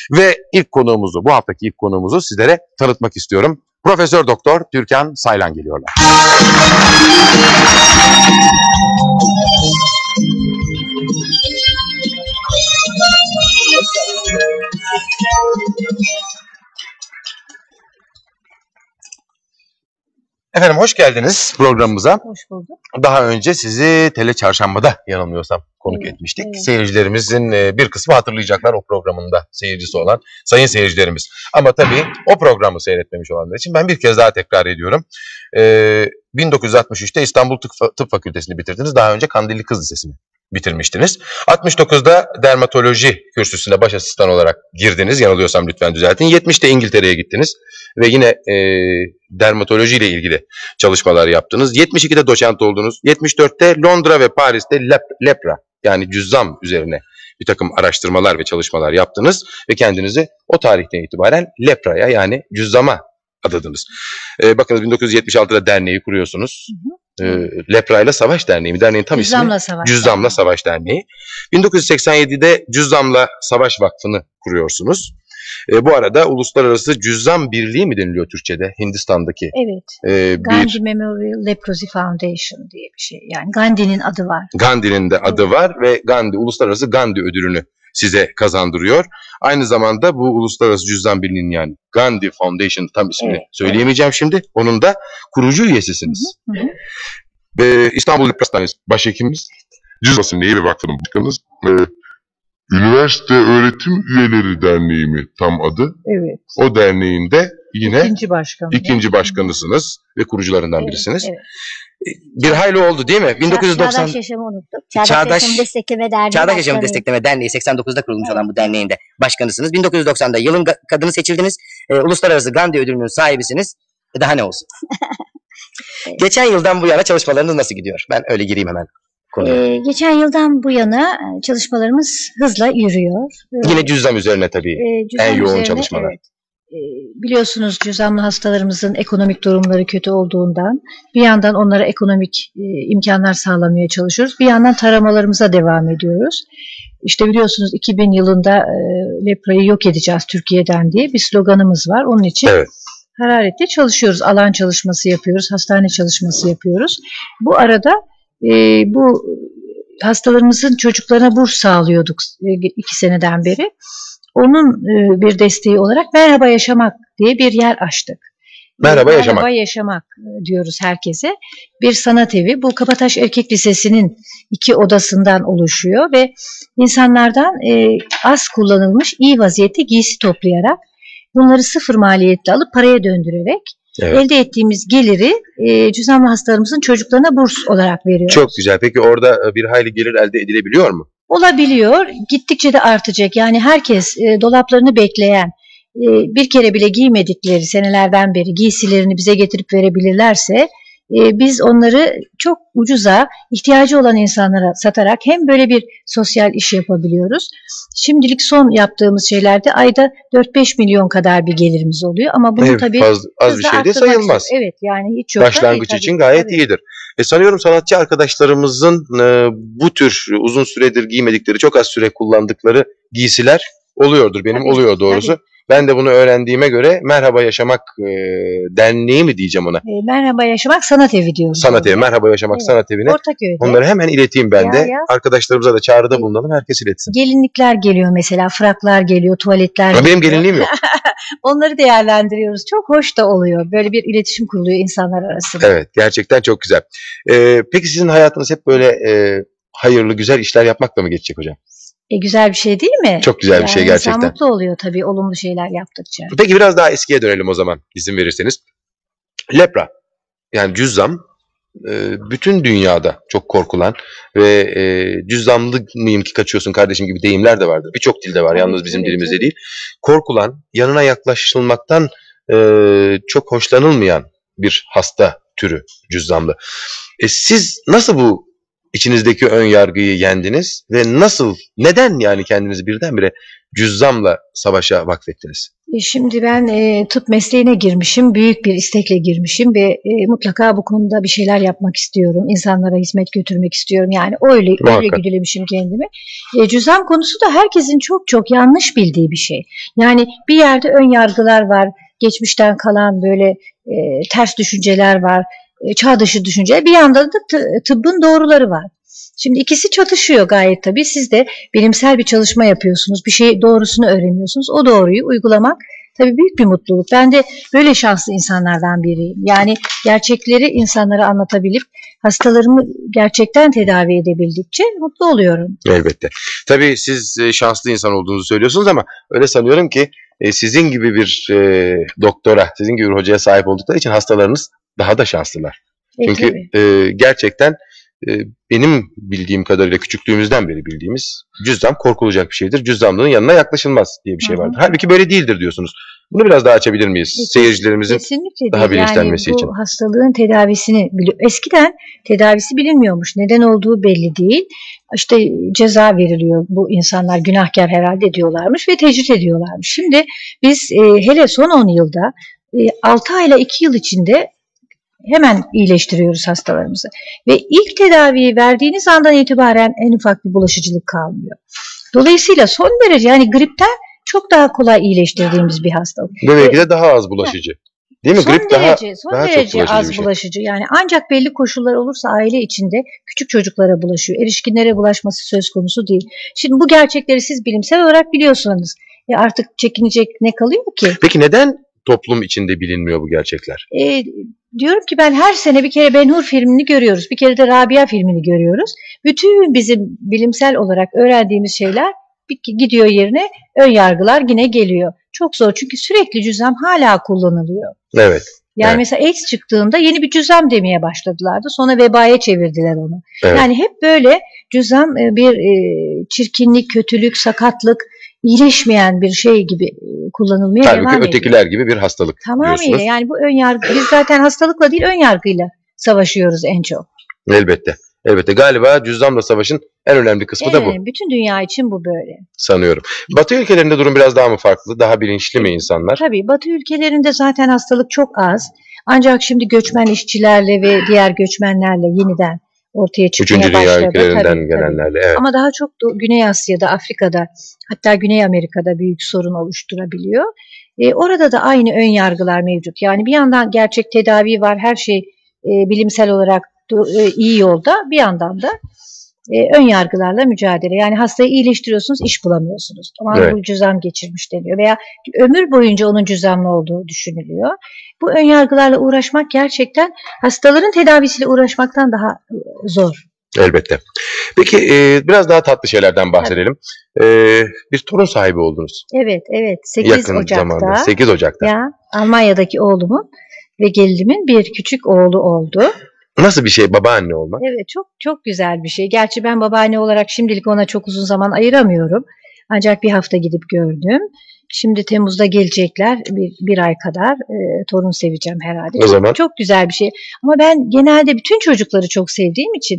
Ve bu haftaki ilk konuğumuzu sizlere tanıtmak istiyorum. Profesör Doktor Türkan Saylan geliyorlar. Efendim hoş geldiniz programımıza. Hoş bulduk. Daha önce sizi Tele Çarşamba'da yanılmıyorsam konuk etmiştik. Evet. Seyircilerimizin bir kısmı hatırlayacaklar o programında seyircisi olan sayın seyircilerimiz. Ama tabii o programı seyretmemiş olanlar için ben bir kez daha tekrar ediyorum. 1963'te İstanbul Tıp Fakültesini bitirdiniz. Daha önce Kandilli Kız Lisesi'ni bitirmiştiniz. 69'da dermatoloji kürsüsüne baş asistan olarak girdiniz. Yanılıyorsam lütfen düzeltin. 70'te İngiltere'ye gittiniz ve yine dermatoloji ile ilgili çalışmalar yaptınız. 72'de doçent oldunuz. 74'te Londra ve Paris'te lepra yani cüzzam üzerine bir takım araştırmalar ve çalışmalar yaptınız ve kendinizi o tarihten itibaren lepraya yani cüzzama adadınız. Bakın 1976'da derneği kuruyorsunuz. Leprayla Savaş Derneği mi? Derneğin tam Cüzzamla ismi Cüzzamla Savaş Derneği. 1987'de Cüzzamla Savaş Vakfı'nı kuruyorsunuz. Bu arada Uluslararası Cüzzam Birliği mi deniliyor Türkçe'de? Hindistan'daki. Evet. Gandhi Memorial Leprosy Foundation diye bir şey. Yani Gandhi'nin adı var. Gandhi'nin de adı var ve Uluslararası Gandhi ödülünü size kazandırıyor. Aynı zamanda bu Uluslararası Cüzzam Birliği'nin yani Gandhi Foundation tam ismini söyleyemeyeceğim şimdi. Onun da kurucu üyesisiniz. İstanbul Lepra Hastanesi başhekimimiz. Cüzzam Birliği ve Vakfı'nın başkanımız. Üniversite Öğretim Üyeleri Derneği mi tam adı? Evet. O derneğin de yine ikinci başkanısınız ve kurucularından birisiniz. Evet. Bir hayli oldu değil mi? 1990 Çağdaş Yaşamı unuttuk. Çağdaş Yaşamı Destekleme Derneği. Çağdaş Yaşamı Destekleme Derneği 89'da kurulmuş olan bu derneğin de başkanısınız. 1990'da yılın kadını seçildiniz. Uluslararası Gandhi ödülünün sahibisiniz. Daha ne olsun? Evet. Geçen yıldan bu yana çalışmalarınız nasıl gidiyor? Ben öyle gireyim hemen. Geçen yıldan bu yana çalışmalarımız hızla yürüyor. Yine cüzzam üzerine tabii en yoğun çalışmalar. Evet. Biliyorsunuz cüzzamlı hastalarımızın ekonomik durumları kötü olduğundan bir yandan onlara ekonomik imkanlar sağlamaya çalışıyoruz. Bir yandan taramalarımıza devam ediyoruz. İşte biliyorsunuz 2000 yılında leprayı yok edeceğiz Türkiye'den diye bir sloganımız var. Onun için hararetle çalışıyoruz. Alan çalışması yapıyoruz, hastane çalışması yapıyoruz. Bu arada bu hastalarımızın çocuklarına burs sağlıyorduk 2 seneden beri. Onun bir desteği olarak Merhaba Yaşamak diye bir yer açtık. Merhaba Yaşamak diyoruz herkese. Bir sanat evi. Bu Kabataş Erkek Lisesi'nin 2 odasından oluşuyor ve insanlardan az kullanılmış iyi vaziyette giysi toplayarak bunları sıfır maliyetle alıp paraya döndürerek elde ettiğimiz geliri cüzzamlı hastalarımızın çocuklarına burs olarak veriyoruz. Çok güzel. Peki orada bir hayli gelir elde edilebiliyor mu? Olabiliyor. Gittikçe de artacak. Yani herkes dolaplarını bekleyen, bir kere bile giymedikleri senelerden beri giysilerini bize getirip verebilirlerse biz onları çok ucuza ihtiyacı olan insanlara satarak hem böyle bir sosyal iş yapabiliyoruz. Şimdilik son yaptığımız şeylerde ayda 4-5 milyon kadar bir gelirimiz oluyor ama bunu tabii az bir şey de sayılmaz. Evet yani hiç yok. Başlangıç için gayet iyidir. Sanıyorum sanatçı arkadaşlarımızın bu tür uzun süredir giymedikleri, çok az süre kullandıkları giysiler oluyordur. Benim oluyor doğrusu. Tabii. Ben de bunu öğrendiğime göre Merhaba Yaşamak Derneği mi diyeceğim ona? Merhaba Yaşamak Sanat Evi diyoruz. Sanat Evi, Merhaba Yaşamak Sanat Evi'ne. Ortaköy'de. Onları hemen ileteyim ben de. Arkadaşlarımıza da çağrıda bulunalım, herkes iletsin. Gelinlikler geliyor mesela, fraklar geliyor, tuvaletler geliyor. Benim gelinliğim yok. Onları değerlendiriyoruz. Çok hoş da oluyor. Böyle bir iletişim kuruluyor insanlar arasında. Evet, gerçekten çok güzel. Peki sizin hayatınız hep böyle hayırlı, güzel işler yapmakla mı geçecek hocam? Güzel bir şey değil mi? Çok güzel bir şey gerçekten. İnsan mutlu oluyor tabii olumlu şeyler yaptıkça. Peki biraz daha eskiye dönelim o zaman izin verirseniz. Lepra yani cüzzam bütün dünyada çok korkulan ve cüzzamlı mıyım ki kaçıyorsun kardeşim gibi deyimler de vardır. Birçok dilde var, yalnız bizim dilimizde değil. Korkulan, yanına yaklaşılmaktan çok hoşlanılmayan bir hasta türü cüzzamlı. Siz nasıl bu içinizdeki ön yargıyı yendiniz ve nasıl, neden yani kendinizi birdenbire cüzzamla savaşa vakfettiniz? Şimdi ben tıp mesleğine girmişim, büyük bir istekle girmişim ve mutlaka bu konuda bir şeyler yapmak istiyorum. İnsanlara hizmet götürmek istiyorum. Yani öyle Muhakkak. güdülemişim kendimi. Cüzzam konusu da herkesin çok çok yanlış bildiği bir şey. Yani bir yerde ön yargılar var, geçmişten kalan böyle ters düşünceler var, çağ dışı düşünceler. Bir yandan da tıbbın doğruları var. Şimdi ikisi çatışıyor gayet tabii. Siz de bilimsel bir çalışma yapıyorsunuz. Bir şey doğrusunu öğreniyorsunuz. O doğruyu uygulamak tabii büyük bir mutluluk. Ben de böyle şanslı insanlardan biriyim. Yani gerçekleri insanlara anlatabilip hastalarımı gerçekten tedavi edebildikçe mutlu oluyorum. Elbette. Tabii siz şanslı insan olduğunuzu söylüyorsunuz ama öyle sanıyorum ki sizin gibi bir doktora, sizin gibi bir hocaya sahip oldukları için hastalarınız daha da şanslılar. Çünkü gerçekten benim bildiğim kadarıyla küçüklüğümüzden beri bildiğimiz cüzzam korkulacak bir şeydir. Cüzzamlığın yanına yaklaşılmaz diye bir şey vardır. Halbuki böyle değildir diyorsunuz. Bunu biraz daha açabilir miyiz? Seyircilerimizin kesinlikle daha bilinçlenmesi yani için. bu hastalığın tedavisini eskiden tedavisi bilinmiyormuş. Neden olduğu belli değil. İşte ceza veriliyor. Bu insanlar günahkar herhalde diyorlarmış ve tecrit ediyorlarmış. Şimdi biz hele son 10 yılda 6 ay ile 2 yıl içinde hemen iyileştiriyoruz hastalarımızı. Ve ilk tedaviyi verdiğiniz andan itibaren en ufak bir bulaşıcılık kalmıyor. Dolayısıyla son derece yani gripten çok daha kolay iyileştirdiğimiz bir hastalık. Demek ki de daha az bulaşıcı. Değil mi? Son Grip derece çok bulaşıcı az bir şey. bulaşıcı. Yani ancak belli koşullar olursa aile içinde küçük çocuklara bulaşıyor. Erişkinlere bulaşması söz konusu değil. Şimdi bu gerçekleri siz bilimsel olarak biliyorsunuz. Artık çekinecek ne kalıyor ki? Peki neden toplum içinde bilinmiyor bu gerçekler? Diyorum ki ben her sene bir kere Ben Hur filmini görüyoruz. Bir kere de Rabia filmini görüyoruz. Bütün bizim bilimsel olarak öğrendiğimiz şeyler gidiyor yerine ön yargılar yine geliyor. Çok zor çünkü sürekli cüzzam hala kullanılıyor. Evet. Yani evet. mesela AIDS çıktığında yeni bir cüzzam demeye başladılardı. Sonra vebaya çevirdiler onu. Evet. Yani hep böyle cüzzam bir çirkinlik, kötülük, sakatlık, iyileşmeyen bir şey gibi kullanılmaya devam ediyor. Halbuki ötekiler gibi bir hastalık Tamamıyla diyorsunuz. yani bu ön yargı. Biz zaten hastalıkla değil ön yargıyla savaşıyoruz en çok. Elbette. Elbette. Galiba cüzzamla savaşın en önemli kısmı da bu. Bütün dünya için bu böyle. Sanıyorum. Batı ülkelerinde durum biraz daha mı farklı? Daha bilinçli mi insanlar? Tabii Batı ülkelerinde zaten hastalık çok az. Ancak şimdi göçmen işçilerle ve diğer göçmenlerle yeniden ortaya çıkmaya başladı. Üçüncü dünya ülkelerinden gelenlerle. Evet. Ama daha çok Güney Asya'da, Afrika'da hatta Güney Amerika'da büyük sorun oluşturabiliyor. Orada da aynı ön yargılar mevcut. Yani bir yandan gerçek tedavi var, her şey bilimsel olarak iyi yolda. Bir yandan da ön yargılarla mücadele. Yani hastayı iyileştiriyorsunuz, iş bulamıyorsunuz. Ama bu cüzzam geçirmiş deniyor. Veya ömür boyunca onun cüzzamlı olduğu düşünülüyor. Bu ön yargılarla uğraşmak gerçekten hastaların tedavisiyle uğraşmaktan daha zor. Elbette. Peki biraz daha tatlı şeylerden bahsedelim. Bir torun sahibi oldunuz. Evet. 8 Yakın Ocak'ta. zamanda. 8 Ocak'ta. Ya, Almanya'daki oğlumun ve gelinimin bir küçük oğlu oldu. Nasıl bir şey babaanne olmak? Evet, çok güzel bir şey. Gerçi ben babaanne olarak şimdilik ona çok uzun zaman ayıramıyorum. Ancak bir hafta gidip gördüm. Şimdi Temmuz'da gelecekler bir ay kadar torun seveceğim herhalde. O zaman çok güzel bir şey. Ama ben genelde bütün çocukları çok sevdiğim için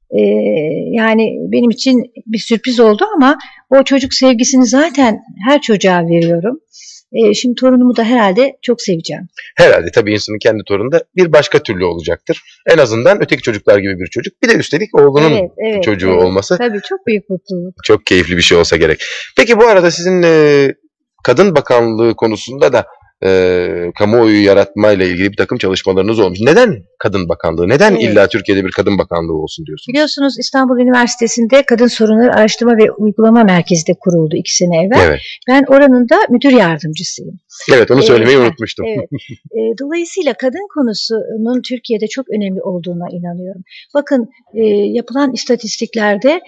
yani benim için bir sürpriz oldu ama o çocuk sevgisini zaten her çocuğa veriyorum. Şimdi torunumu da herhalde çok seveceğim. Herhalde tabii insanın kendi torunu da bir başka türlü olacaktır. En azından öteki çocuklar gibi bir çocuk. Bir de üstelik oğlunun çocuğu olması. Tabii çok büyük mutluluk. Çok keyifli bir şey olsa gerek. Peki bu arada sizin Kadın Bakanlığı konusunda da kamuoyu yaratmayla ilgili bir takım çalışmalarınız olmuş. Neden Kadın Bakanlığı? Neden illa Türkiye'de bir Kadın Bakanlığı olsun diyorsunuz? Biliyorsunuz İstanbul Üniversitesi'nde Kadın Sorunları Araştırma ve Uygulama Merkezi de kuruldu 2 sene evvel. Evet. Ben oranın da müdür yardımcısıyım. Evet, onu söylemeyi unutmuştum. Evet. Dolayısıyla kadın konusunun Türkiye'de çok önemli olduğuna inanıyorum. Bakın yapılan istatistiklerde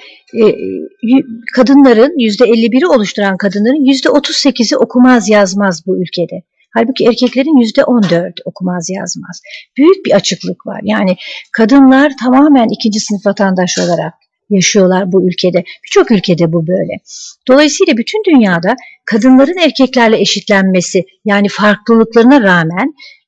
kadınların %51'i oluşturan kadınların %38'i okumaz yazmaz bu ülkede. Halbuki erkeklerin %14 okumaz yazmaz. Büyük bir açıklık var. Yani kadınlar tamamen ikinci sınıf vatandaş olarak yaşıyorlar bu ülkede. Birçok ülkede bu böyle. Dolayısıyla bütün dünyada kadınların erkeklerle eşitlenmesi, yani farklılıklarına rağmen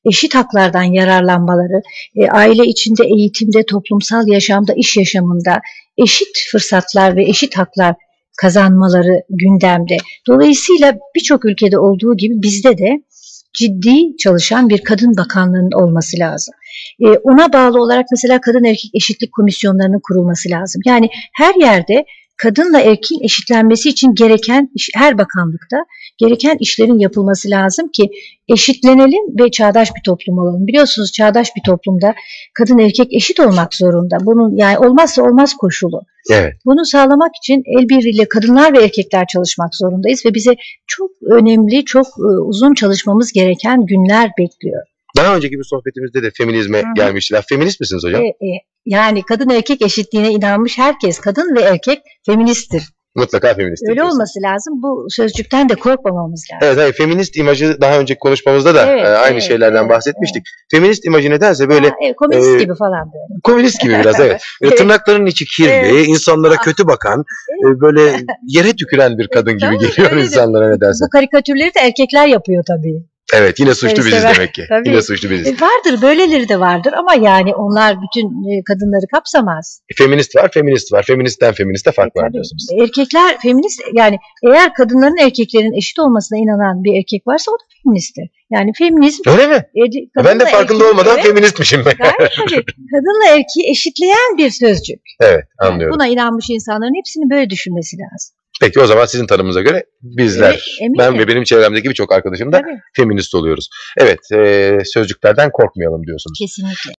eşit haklardan yararlanmaları, aile içinde, eğitimde, toplumsal yaşamda, iş yaşamında eşit fırsatlar ve eşit haklar kazanmaları gündemde. Dolayısıyla birçok ülkede olduğu gibi bizde de ciddi çalışan bir kadın bakanlığının olması lazım. Ona bağlı olarak mesela kadın erkek eşitlik komisyonlarının kurulması lazım. Yani her yerde kadınla erkeğin eşitlenmesi için gereken, her bakanlıkta gereken işlerin yapılması lazım ki eşitlenelim ve çağdaş bir toplum olalım. Biliyorsunuz çağdaş bir toplumda kadın erkek eşit olmak zorunda. Bunun yani olmazsa olmaz koşulu. Evet. Bunu sağlamak için el birliğiyle kadınlar ve erkekler çalışmak zorundayız ve bize çok önemli, çok uzun çalışmamız gereken günler bekliyor. Daha önceki bir sohbetimizde de feminizme gelmişti. Feminist misiniz hocam? Yani kadın erkek eşitliğine inanmış herkes, kadın ve erkek feministtir. Mutlaka feminist. Öyle olması lazım. Bu sözcükten de korkmamamız lazım. Evet, hayır, feminist imajı daha önceki konuşmamızda da aynı şeylerden bahsetmiştik. Feminist imajı nedense böyle komünist gibi falan böyle. Komünist gibi biraz, evet. Tırnaklarının içi kirli, insanlara kötü bakan, böyle yere tüküren bir kadın gibi geliyor insanlara nedense. Bu karikatürleri de erkekler yapıyor tabii. Evet, yine suçlu biziz demek ki. Tabii. Yine suçlu biziz. Vardır, böyleleri de vardır ama yani onlar bütün kadınları kapsamaz. Feminist var, feminist var. Feministten feministe fark var diyorsunuz. Erkekler feminist, yani eğer kadınların erkeklerin eşit olmasına inanan bir erkek varsa o da feministtir. Yani feminizm... Öyle mi? Ben de farkında olmadan feministmişim. Gayet tabii. Kadınla erkeği eşitleyen bir sözcük. Evet, anlıyorum. Yani buna inanmış insanların hepsinin böyle düşünmesi lazım. Peki o zaman sizin tanımınıza göre bizler, ben ve benim çevremdeki birçok arkadaşım da feminist oluyoruz. Evet, sözcüklerden korkmayalım diyorsunuz. Kesinlikle.